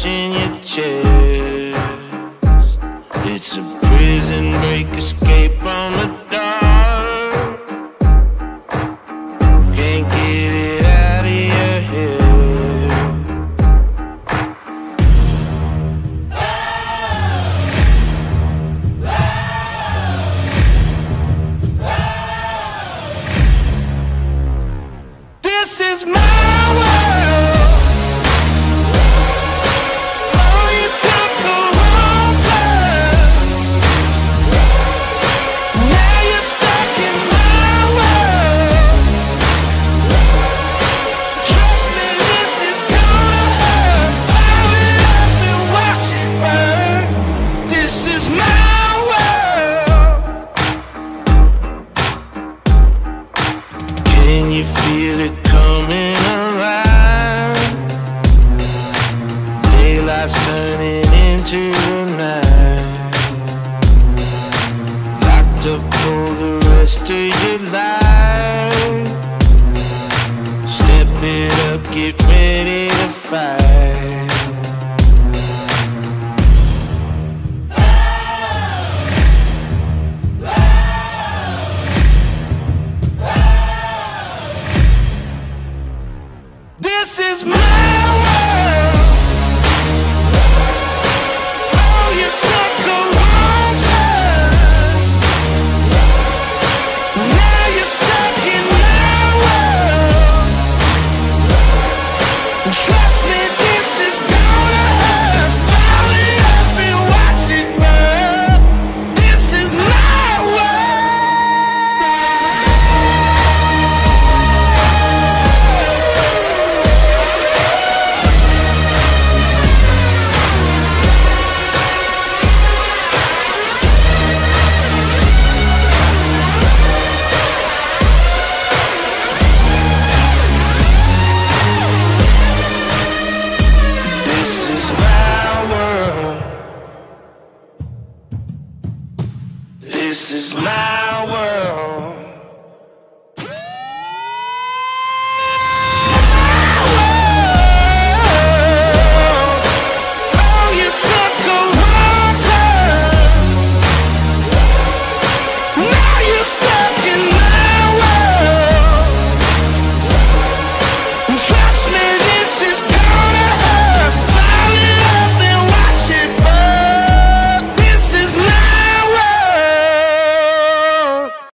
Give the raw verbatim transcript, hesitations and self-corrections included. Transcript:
in your chest. It's a prison break, escape from the dark. Can't get it out of your head. This is my world. Oh, you took the wrong turn. Now you're stuck in my world. Trust me, this is gonna hurt. Blow it up and watch it burn. This is my world. Can you feel it coming alive? Daylight's turning into the night. Locked up for the rest of your life. Step it up, get ready to fight. This is my world. Oh, you took a wrong turn. Now you're stuck in my world. Trust me, this is gonna hurt. Dial it up and watch it burn. This is my This is my world. This is my